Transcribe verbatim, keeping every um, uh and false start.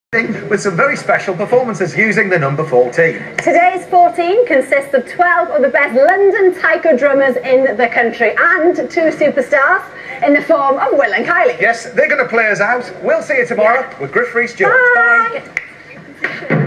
with some very special performances using the number fourteen. Today's fourteen consists of twelve of the best London Taiko drummers in the country and two superstars in the form of Will and Kylie. Yes, they're going to play us out. We'll see you tomorrow yeah. with Griff Rhys Jones. Bye. Bye.